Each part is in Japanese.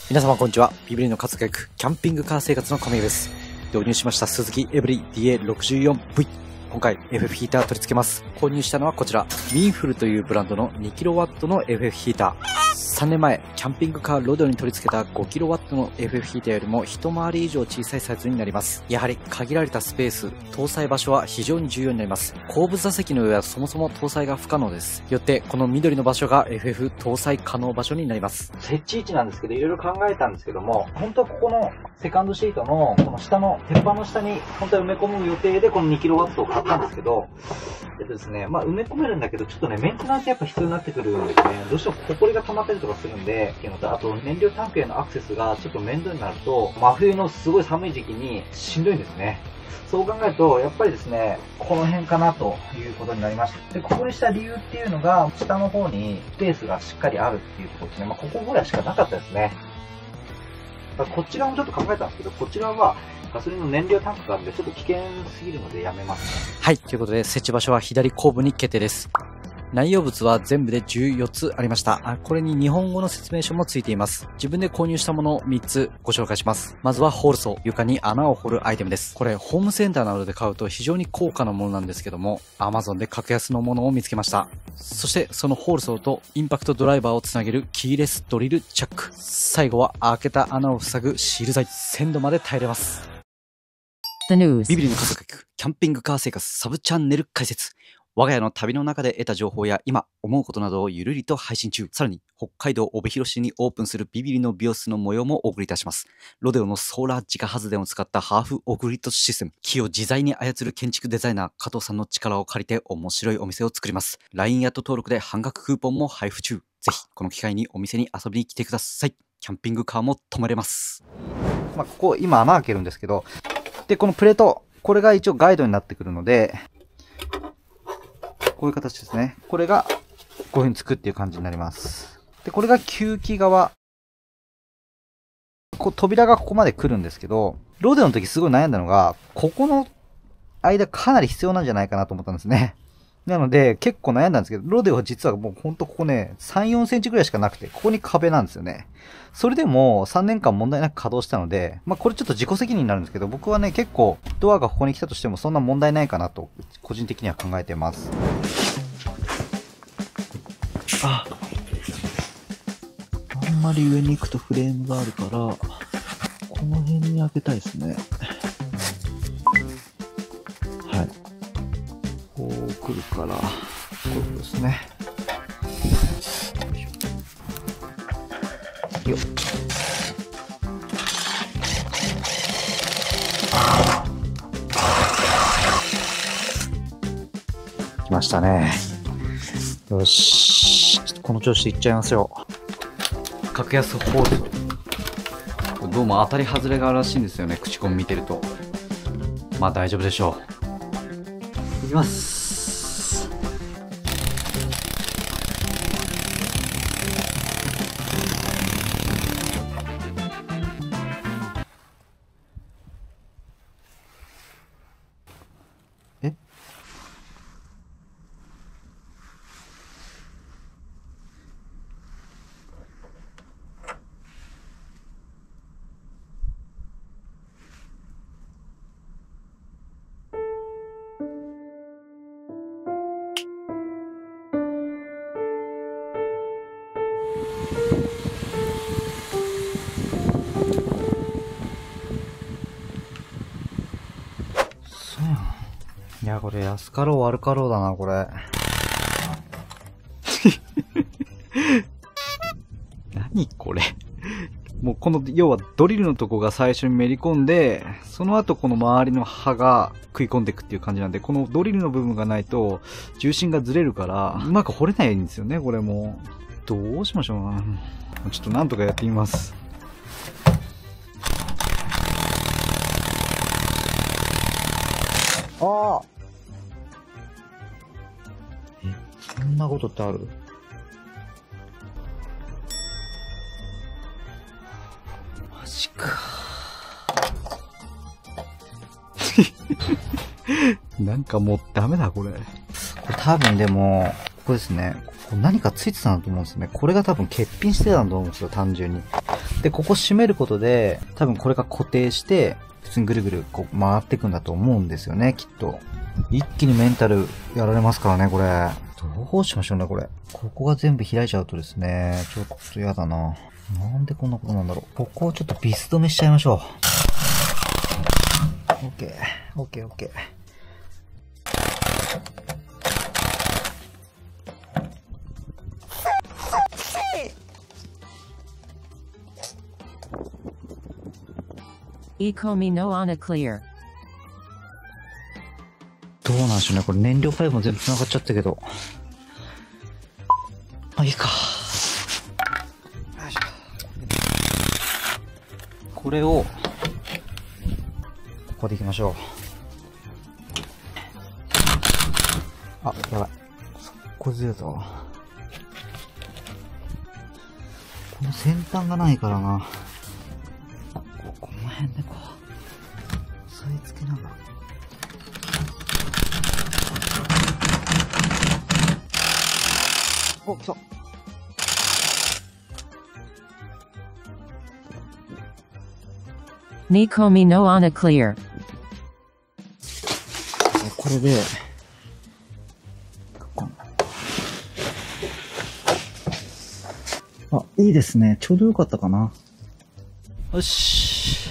皆様こんにちは。ビビリの活躍、キャンピングカー生活の神です。導入しましたスズキエブリ DA64V。今回 FF ヒーター取り付けます。購入したのはこちら、ミンフルというブランドの 2kW の FF ヒーター。3年前、キャンピングカーロデオに取り付けた 5kW の FF ヒーターよりも一回り以上小さいサイズになります。やはり限られたスペース、搭載場所は非常に重要になります。後部座席の上はそもそも搭載が不可能です。よって、この緑の場所が FF 搭載可能場所になります。設置位置なんですけど、いろいろ考えたんですけども、本当はここのセカンドシートのこの下の鉄板の下に本当は埋め込む予定でこの 2kW を買ったんですけど、ですね、埋め込めるんだけど、ちょっとね、メンテナンスやっぱ必要になってくるんですね。どうしても埃が溜まったりとかするんで、っていうのと、あと燃料タンクへのアクセスがちょっと面倒になると、真冬のすごい寒い時期にしんどいんですね。そう考えると、やっぱりですね、この辺かなということになりました。で、ここにした理由っていうのが、下の方にスペースがしっかりあるっていうところですね。ここぐらいしかなかったですね。こっち側もちょっと考えたんですけど、こっち側はガソリンの燃料タンクがあるんで、ちょっと危険すぎるのでやめますね。はい、ということで、設置場所は左後部に決定です。内容物は全部で14つありました。これに日本語の説明書もついています。自分で購入したものを3つご紹介します。まずはホールソー、床に穴を掘るアイテムです。これホームセンターなどで買うと非常に高価なものなんですけども、Amazon で格安のものを見つけました。そしてそのホールソーとインパクトドライバーをつなげるキーレスドリルチャック。最後は開けた穴を塞ぐシール剤。鮮度まで耐えれます。ビビリの家族、キャンピングカー生活サブチャンネル解説。我が家の旅の中で得た情報や今思うことなどをゆるりと配信中。さらに北海道帯広市にオープンするビビリの美容室の模様もお送りいたします。ロデオのソーラー自家発電を使ったハーフオグリッドシステム。木を自在に操る建築デザイナー加藤さんの力を借りて面白いお店を作ります。LINE アット登録で半額クーポンも配布中。ぜひこの機会にお店に遊びに来てください。キャンピングカーも泊まれます。ここ今穴開けるんですけど、でこのプレート、これが一応ガイドになってくるので、こういう形ですね。これが、こういう風につくっていう感じになります。で、これが吸気側。扉がここまで来るんですけど、ロデオの時すごい悩んだのが、ここの間かなり必要なんじゃないかなと思ったんですね。なので、結構悩んだんですけど、ロデオは実はもうほんとここね、3、4センチぐらいしかなくて、ここに壁なんですよね。それでも3年間問題なく稼働したので、これちょっと自己責任になるんですけど、僕はね、結構ドアがここに来たとしてもそんな問題ないかなと、個人的には考えてます。あんまり上に行くとフレームがあるから、この辺に開けたいですね。はい。こう来るから、こういうことですね。よっ。来ましたね。よし。ちょっとこの調子でいっちゃいますよ。格安ホールド。どうも当たり外れがあるらしいんですよね。口コミ見てると。まあ大丈夫でしょう。いきます。え？いや、これ安かろう悪かろうだな、これ。何これ。もうこの、要はドリルのとこが最初にめり込んで、その後この周りの刃が食い込んでいくっていう感じなんで、このドリルの部分がないと重心がずれるから、うまく掘れないんですよね、これも。どうしましょうかな。ちょっとなんとかやってみます。ああ。そんなことってある？マジか。なんかもうダメだ、これ。これ多分でも、これですね。これ何かついてたんだと思うんですね。これが多分欠品してたんだと思うんですよ、単純に。 で、ここ締めることで、多分これが固定して、普通にぐるぐるこう回っていくんだと思うんですよね、きっと。一気にメンタルやられますからね、これ。どうしましょうね、これ。ここが全部開いちゃうとですね、ちょっと嫌だな。なんでこんなことなんだろう。ここをちょっとビス止めしちゃいましょう。OK、OK、OK。 Ecomi no Ana Clear。 どうなんでしょうね。これ燃料パイプも全部繋がっちゃったけど。まあいいか。よいしょ。これを、ここでいきましょう。あ、やばい。そこずれたわ。この先端がないからな。この辺でこう、押さえつけながら。お、来た。 Nikomi no Ana Clear。 これで、あ、いいですね。ちょうどよかったかな。よし。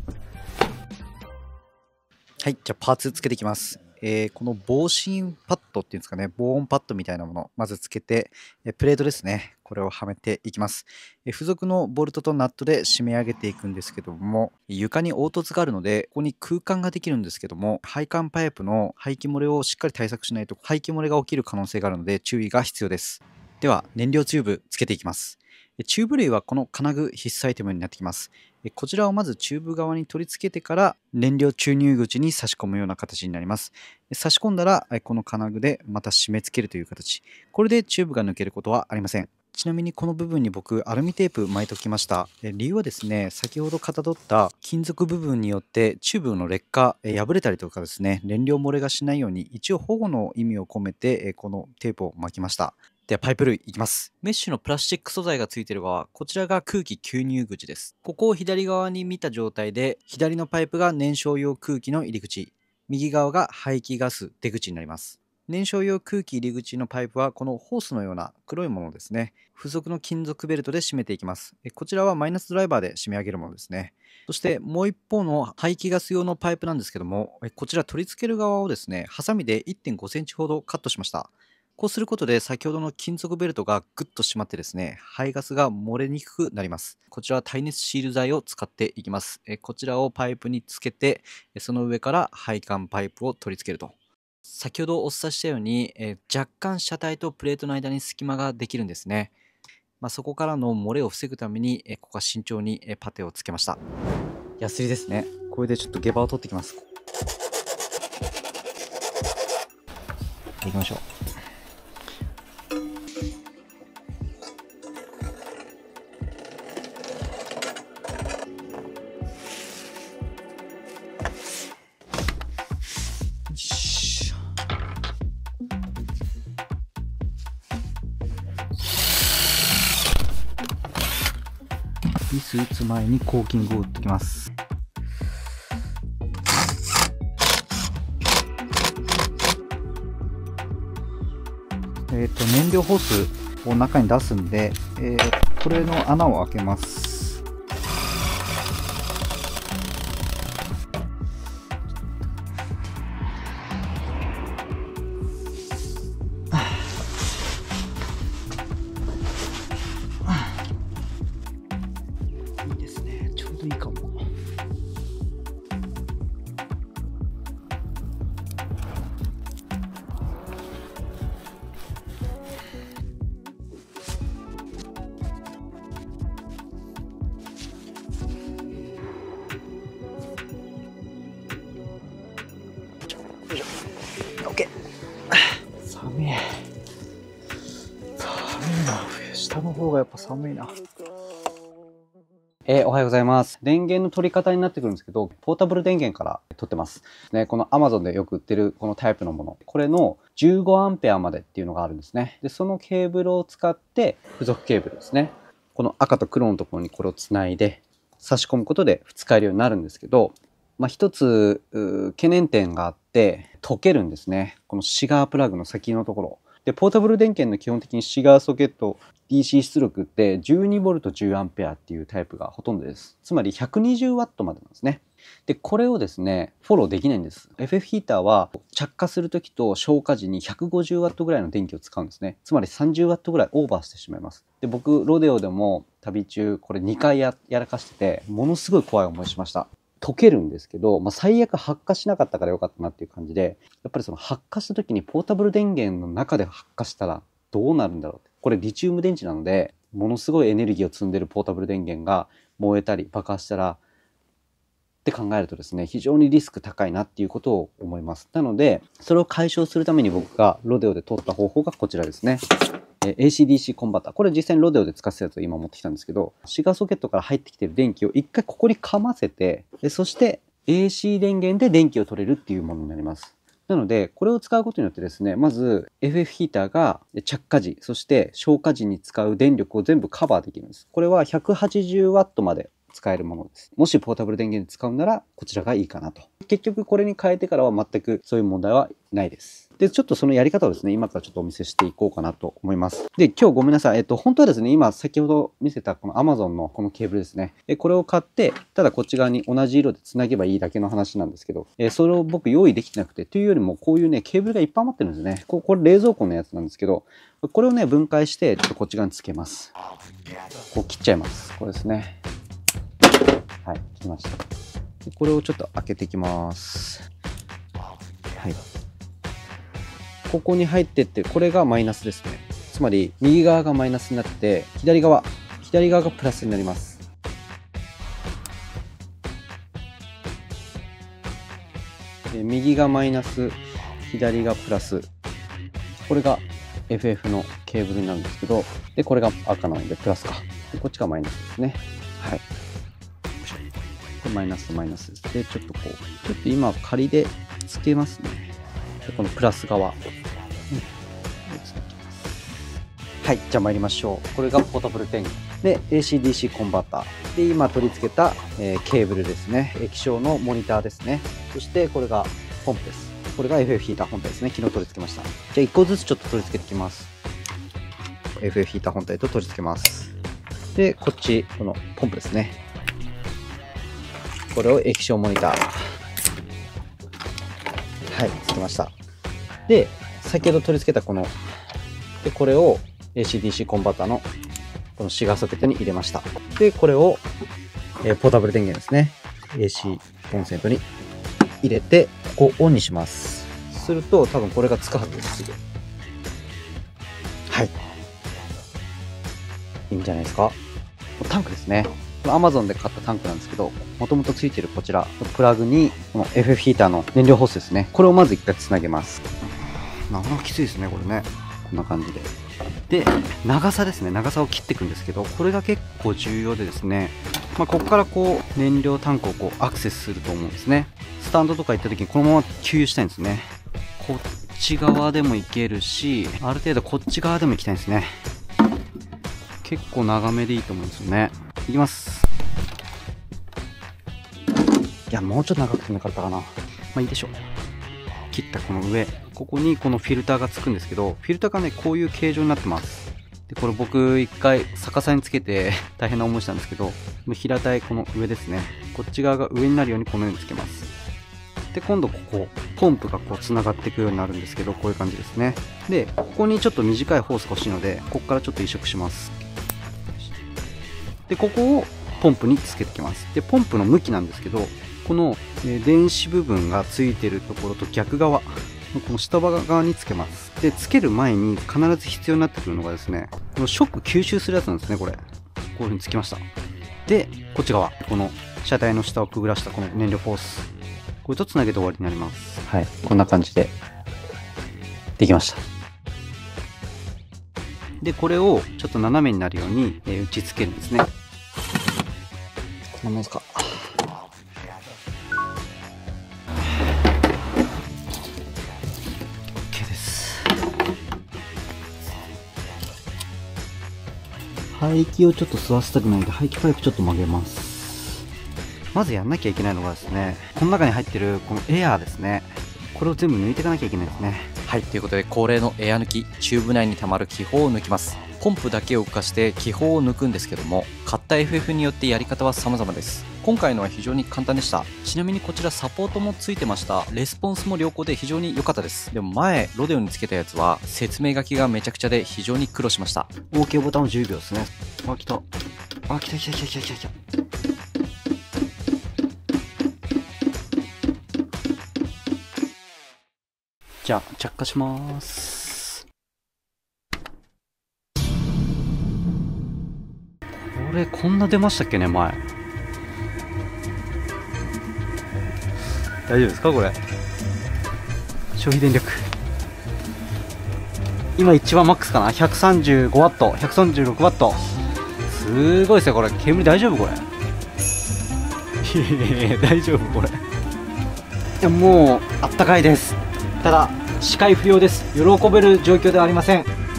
はい、じゃあパーツつけていきます。この防振パッドっていうんですかね、防音パッドみたいなもの、まずつけて、プレートですね、これをはめていきます。付属のボルトとナットで締め上げていくんですけども、床に凹凸があるので、ここに空間ができるんですけども、配管パイプの排気漏れをしっかり対策しないと、排気漏れが起きる可能性があるので、注意が必要です。では、燃料チューブつけていきます。チューブ類はこの金具必須アイテムになってきます。こちらをまずチューブ側に取り付けてから燃料注入口に差し込むような形になります。差し込んだらこの金具でまた締め付けるという形。これでチューブが抜けることはありません。ちなみにこの部分に僕アルミテープ巻いておきました。理由はですね、先ほどかたどった金属部分によってチューブの劣化、破れたりとかですね、燃料漏れがしないように一応保護の意味を込めてこのテープを巻きました。ではパイプ類いきます。メッシュのプラスチック素材がついている側、こちらが空気吸入口です。ここを左側に見た状態で、左のパイプが燃焼用空気の入り口、右側が排気ガス出口になります。燃焼用空気入り口のパイプはこのホースのような黒いものですね。付属の金属ベルトで締めていきます。こちらはマイナスドライバーで締め上げるものですね。そしてもう一方の排気ガス用のパイプなんですけども、こちら取り付ける側をですね、ハサミで 1.5 センチほどカットしました。こうすることで先ほどの金属ベルトがグッと締まってですね、排ガスが漏れにくくなります。こちらは耐熱シール剤を使っていきます。こちらをパイプにつけて、その上から配管パイプを取り付けると。先ほどお伝えしたように、若干車体とプレートの間に隙間ができるんですね。そこからの漏れを防ぐために、ここは慎重にパテをつけました。ヤスリですね。これでちょっとゲバを取ってきます。行きましょう。ビス打つ前にコーキングを打ってきます。燃料ホースを中に出すんで、これの穴を開けます。いいですね。ちょうどいいかも。OK。寒い。寒いな。下の方がやっぱ寒いな。おはようございます。電源の取り方になってくるんですけど、ポータブル電源から取ってます。ね、この Amazon でよく売ってるこのタイプのもの。これの15アンペアまでっていうのがあるんですね。で、そのケーブルを使って、付属ケーブルですね。 この赤と黒のところにこれをつないで差し込むことで使えるようになるんですけど、一つ懸念点があって溶けるんですね。このシガープラグの先のところで、ポータブル電源の基本的にシガーソケット DC 出力って 12V10A っていうタイプがほとんどです。つまり 120W までなんですね。でこれをですねフォローできないんです。 FF ヒーターは着火する時と消火時に 150W ぐらいの電気を使うんですね。つまり 30W ぐらいオーバーしてしまいます。で僕ロデオでも旅中これ2回やらかしてて、ものすごい怖い思いしました。溶けるんですけど、最悪発火しなかったからよかったなっていう感じで、やっぱりその発火した時にポータブル電源の中で発火したらどうなるんだろうって。これリチウム電池なので、ものすごいエネルギーを積んでるポータブル電源が燃えたり爆発したらって考えるとですね、非常にリスク高いなっていうことを思います。なのでそれを解消するために僕がロデオで取った方法がこちらですね。AC/DC コンバッター。これ実際にロデオで使ってたやつを今持ってきたんですけど、シガーソケットから入ってきてる電気を一回ここにかませて、そして AC 電源で電気を取れるっていうものになります。なのでこれを使うことによってですね、まず FF ヒーターが着火時そして消火時に使う電力を全部カバーできるんです。これは 180W まで使えるものです。もしポータブル電源で使うならこちらがいいかなと。結局これに変えてからは全くそういう問題はないです。でちょっとそのやり方をですね今からちょっとお見せしていこうかなと思います。で今日ごめんなさい、本当はですね今先ほど見せたこの Amazon のこのケーブルですね、これを買ってただこっち側に同じ色でつなげばいいだけの話なんですけど、それを僕用意できてなくて、というよりもこういうねケーブルがいっぱい余ってるんですね。これ冷蔵庫のやつなんですけど、これをね分解してちょっとこっち側につけます。こう切っちゃいます。これですね。はい、切りました。これをちょっと開けていきます。はい。ここに入ってって、これがマイナスですね。つまり右側がマイナスになって、左側がプラスになります。右がマイナス、左がプラス。これが FF のケーブルになるんですけど、でこれが赤なのでプラスか。でこっちがマイナスですね。はい。マイナスとマイナスで、ちょっと今仮でつけますね。でこのプラス側、はい、じゃあ参りましょう。これがポータブル電源で AC/DC コンバーターで今取り付けた、ケーブルですね。液晶のモニターですね。そしてこれがポンプです。これが FF ヒーター本体ですね。昨日取り付けました。じゃあ1個ずつちょっと取り付けていきます。FF ヒーター本体と取り付けます。でこっちこのポンプですね。これを液晶モニター。はい、つけました。で、先ほど取り付けたこれを AC/DC コンバーターのこのシガーソケットに入れました。で、これを、ポータブル電源ですね。AC コンセントに入れて、ここをオンにします。すると、多分これがつくはずです。はい。いいんじゃないですか。タンクですね。Amazon で買ったタンクなんですけど、もともとついてるこちらプラグにこの FF ヒーターの燃料ホースですね、これをまず一回つなげます。なかなかきついですねこれね。こんな感じで長さですね、長さを切っていくんですけど、これが結構重要でですね、ここからこう燃料タンクをこうアクセスすると思うんですね。スタンドとか行った時にこのまま給油したいんですね。こっち側でも行けるし、ある程度こっち側でも行きたいんですね。結構長めでいいと思うんですよね。いきます。いや、もうちょっと長くてもよかったかな。いいでしょう。切ったこの上、ここにこのフィルターがつくんですけど、フィルターがね、こういう形状になってます。で、これ僕一回逆さにつけて大変な思いしたんですけど、平たいこの上ですね。こっち側が上になるようにこのようにつけます。で、今度ここ、ポンプがこう繋がっていくようになるんですけど、こういう感じですね。で、ここにちょっと短いホースが欲しいので、ここからちょっと移植します。でここをポンプにつけてきます。でポンプの向きなんですけど、この電子部分がついてるところと逆側、この下側につけます。でつける前に必ず必要になってくるのがですね、このショック吸収するやつなんですね。これこういう風につきました。でこっち側、この車体の下をくぐらしたこの燃料ホース、これとつなげて終わりになります。はい、こんな感じでできました。でこれをちょっと斜めになるように打ち付けるんですね。こんなもんですか。OK です。 排気をちょっと吸わせたくないので、排気パイプちょっと曲げます。まずやんなきゃいけないのがですね、この中に入ってるこのエアーですね。これを全部抜いていかなきゃいけないですね。 はい、ということで恒例のエア抜き、チューブ内に溜まる気泡を抜きます。ポンプだけを浮かして気泡を抜くんですけども、買った FF によってやり方は様々です。今回のは非常に簡単でした。ちなみにこちらサポートもついてました。レスポンスも良好で非常に良かったです。でも前ロデオにつけたやつは説明書きがめちゃくちゃで非常に苦労しました。 OK ボタンを10秒ですね。あ、来た。あ、来た来た来た来た来た来た。じゃあ着火します。これこんな出ましたっけね、前。大丈夫ですかこれ。消費電力今一番マックスかな。 135W、 136W。 すごいですねこれ。煙大丈夫これ。大丈夫これ。いやもうあったかいです。ただ視界不良です。喜べる状況ではありません。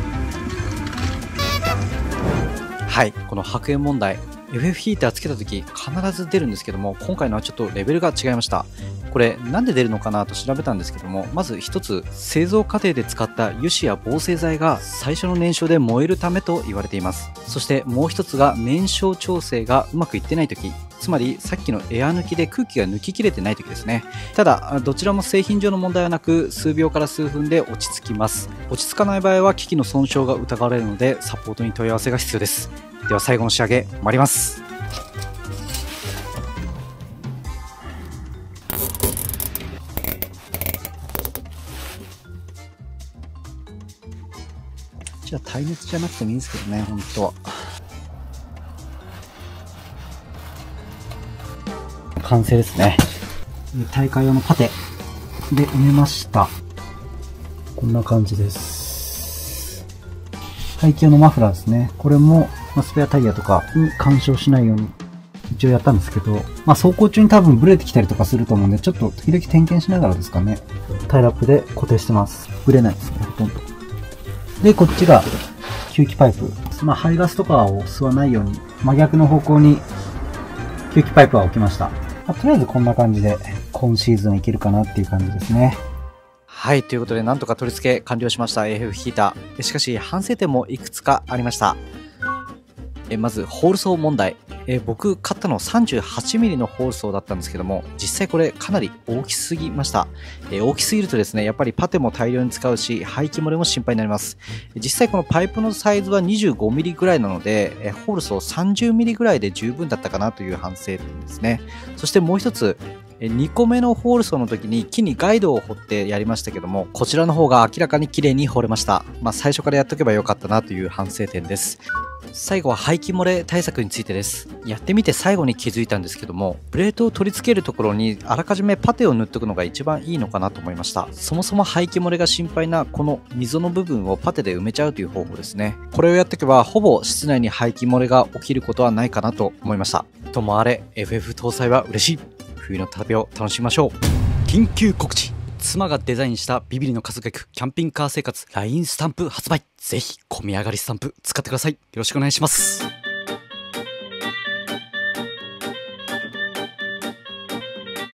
はい、この白煙問題、 FF ヒーターつけた時必ず出るんですけども、今回のはちょっとレベルが違いました。これなんで出るのかなと調べたんですけども、まず一つ、製造過程で使った油脂や合成剤が最初の燃焼で燃えるためと言われています。そしてもう一つが燃焼調整がうまくいってない時、つまりさっきのエア抜きで空気が抜ききれてない時ですね。ただどちらも製品上の問題はなく、数秒から数分で落ち着きます。落ち着かない場合は機器の損傷が疑われるので、サポートに問い合わせが必要です。では最後の仕上げ参ります。じゃあ耐熱じゃなくてもいいんですけどね、本当は。 完成ですね。大会用のパテで埋めました。こんな感じです。排気用のマフラーですね。これもスペアタイヤとかに干渉しないように一応やったんですけど、走行中に多分ブレてきたりとかすると思うんで、ちょっと時々点検しながらですかね。タイラップで固定してます。ブレないですね、ほとんど。で、こっちが吸気パイプ。排ガスとかを吸わないように真逆の方向に吸気パイプは置きました。とりあえずこんな感じで今シーズンいけるかなっていう感じですね。 はい、ということでなんとか取り付け完了しました AF ヒーター。しかし反省点もいくつかありました。まずホールソー問題。僕買ったの 38mm のホールソーだったんですけども、実際これかなり大きすぎました。大きすぎるとですね、やっぱりパテも大量に使うし、排気漏れも心配になります。実際このパイプのサイズは 25mm ぐらいなので、ホールソー 30mm ぐらいで十分だったかなという反省点ですね。そしてもう一つ、2個目のホールソーの時に木にガイドを掘ってやりましたけども、こちらの方が明らかに綺麗に掘れました。最初からやっとけばよかったなという反省点です。最後は排気漏れ対策についてです。やってみて最後に気づいたんですけども、プレートを取り付けるところにあらかじめパテを塗っておくのが一番いいのかなと思いました。そもそも排気漏れが心配なこの溝の部分をパテで埋めちゃうという方法ですね。これをやっておけばほぼ室内に排気漏れが起きることはないかなと思いました。ともあれ FF 搭載は嬉しい。冬の旅を楽しみましょう。緊急告知。妻がデザインしたビビリの家族役キャンピングカー生活 LINE スタンプ発売。ぜひ込み上がりスタンプ使ってください。よろしくお願いします。